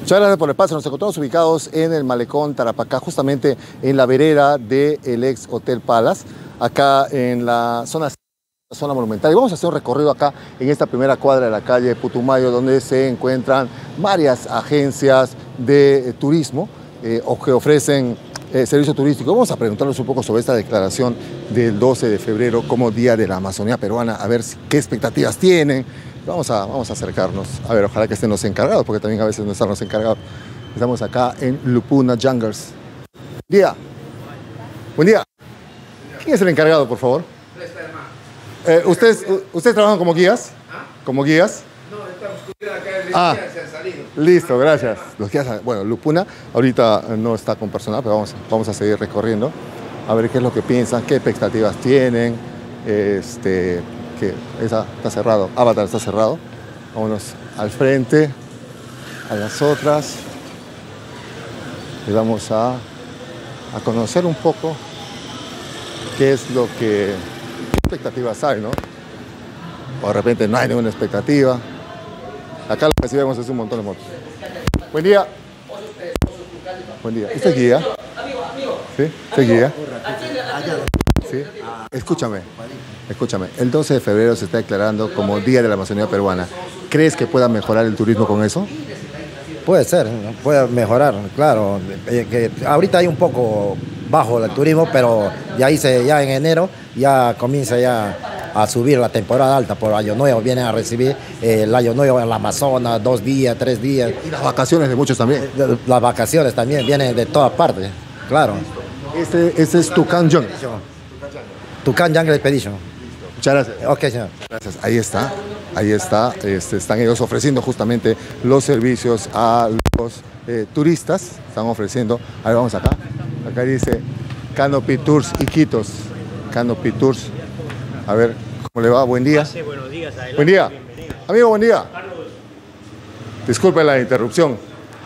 Muchas gracias por el paso. Nos encontramos ubicados en el Malecón Tarapacá, justamente en la vereda del ex Hotel Palace, acá en la zona monumental. Y vamos a hacer un recorrido acá en esta primera cuadra de la calle Putumayo, donde se encuentran varias agencias de turismo o que ofrecen servicio turístico. Vamos a preguntarles un poco sobre esta declaración del 12 de febrero como Día de la Amazonía Peruana, a ver qué expectativas tienen. Vamos a acercarnos, a ver, ojalá que estén los encargados, porque también a veces no están los encargados. Estamos acá en Lupuna Jungles. Buen día. Buen día. ¿Quién es el encargado, por favor? ¿Ustedes trabajan como guías? ¿Como guías? No, estamos cuidando acá en la se han salido. Listo, gracias. Los guías, bueno, Lupuna ahorita no está con personal, pero vamos a seguir recorriendo, a ver qué es lo que piensan, qué expectativas tienen, que está cerrado, Avatar está cerrado. Vámonos al frente, a las otras. Y vamos a conocer un poco qué es lo que, qué expectativas hay, ¿no? O de repente no hay ninguna expectativa. Acá lo que sí vemos es un montón de motos. Buen día. Buen día. ¿Usted es guía? ¿Sí? ¿Usted es guía? ¿Sí? Escúchame. El 12 de febrero se está declarando como Día de la Amazonía Peruana. ¿Crees que pueda mejorar el turismo con eso? Puede ser, puede mejorar, claro. Que ahorita hay un poco bajo el turismo, pero ya en enero ya comienza ya a subir la temporada alta por Año Nuevo. Vienen a recibir el Año Nuevo en la Amazonas, 2 días, 3 días. Y las vacaciones de muchos también. Las vacaciones también vienen de todas partes, claro. Este es Tucán Jungle. Tucán Jungle Expedition. Muchas gracias. Ok, señor. Gracias. Ahí está. Están ellos ofreciendo justamente los servicios a los turistas. Están ofreciendo. A ver, vamos acá. Acá dice Canopy Tours Iquitos. Canopy Tours. A ver, ¿cómo le va? Buen día. Buenos días. Adelante. Buen día. Bienvenido. Amigo, buen día. Carlos. Disculpe la interrupción.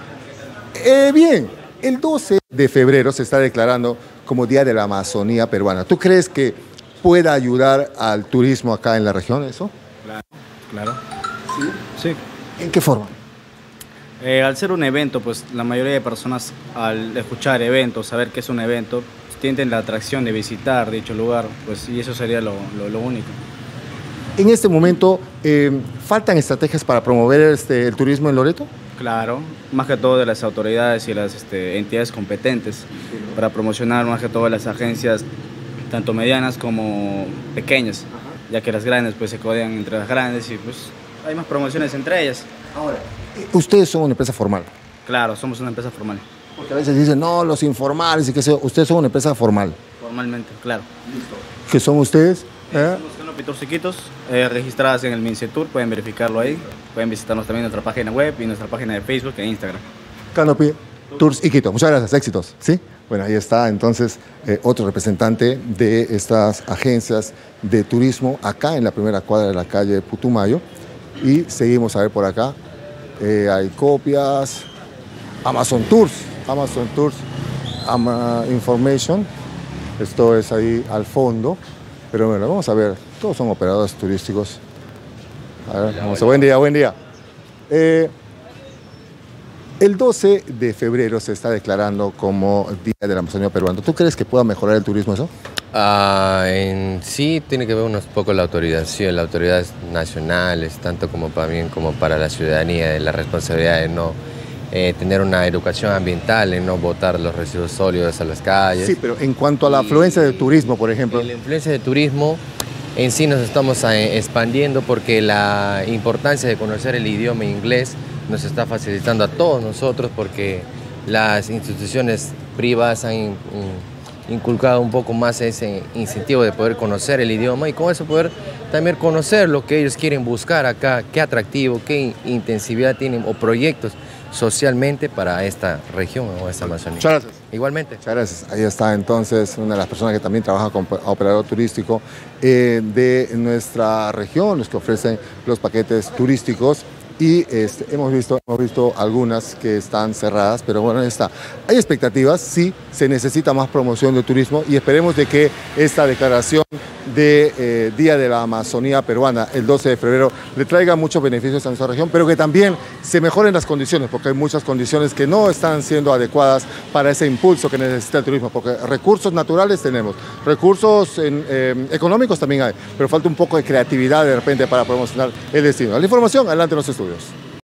Bien, el 12 de febrero se está declarando como Día de la Amazonía Peruana. ¿Tú crees que pueda ayudar al turismo acá en la región eso? Claro. ¿Sí? ¿En qué forma? Al ser un evento, pues la mayoría de personas al escuchar eventos, saber qué es un evento, sienten la atracción de visitar dicho lugar, pues y eso sería lo único. En este momento, ¿faltan estrategias para promover el turismo en Loreto? Claro, más que todo de las autoridades y las entidades competentes para promocionar más que todo las agencias, tanto medianas como pequeñas, ya que las grandes pues se codean entre las grandes y pues hay más promociones entre ellas. Ahora, ustedes son una empresa formal. Claro, somos una empresa formal. Porque a veces dicen, no, los informales y qué sé yo. Ustedes son una empresa formal. Formalmente, claro. Listo. ¿Qué son ustedes? Somos Canopy Tours Iquitos, registradas en el MINCETUR, pueden verificarlo ahí. Pueden visitarnos también en nuestra página web y nuestra página de Facebook e Instagram. Canopy Tours Iquitos. Muchas gracias, éxitos. ¿Sí? Bueno, ahí está entonces otro representante de estas agencias de turismo acá en la primera cuadra de la calle Putumayo. Y seguimos a ver por acá. Hay copias. Amazon Tours. Information. Esto es ahí al fondo. Pero bueno, vamos a ver. Todos son operadores turísticos. A ver, vamos a ver. Buen día. El 12 de febrero se está declarando como Día de la Amazonía Peruana. ¿Tú crees que pueda mejorar el turismo eso? En sí tiene que ver unos poco la autoridad, sí, las autoridades nacionales, tanto como para la ciudadanía, de la responsabilidad de no tener una educación ambiental, de no botar los residuos sólidos a las calles. Sí, pero en cuanto a la afluencia de turismo, por ejemplo. La influencia de turismo en sí nos estamos expandiendo porque la importancia de conocer el idioma inglés nos está facilitando a todos nosotros porque las instituciones privadas han inculcado un poco más ese incentivo de poder conocer el idioma y con eso poder también conocer lo que ellos quieren buscar acá, qué atractivo, qué intensividad tienen o proyectos socialmente para esta región o esta Amazonía. Muchas gracias. Igualmente. Muchas gracias. Ahí está entonces una de las personas que también trabaja como operador turístico de nuestra región, los que ofrecen los paquetes turísticos y hemos visto algunas que están cerradas, pero bueno, está. Hay expectativas, sí, se necesita más promoción del turismo y esperemos de que esta declaración de Día de la Amazonía Peruana, el 12 de febrero, le traiga muchos beneficios a nuestra región, pero que también se mejoren las condiciones, porque hay muchas condiciones que no están siendo adecuadas para ese impulso que necesita el turismo, porque recursos naturales tenemos, recursos económicos también hay, pero falta un poco de creatividad de repente para promocionar el destino. La información, adelante en los estudios.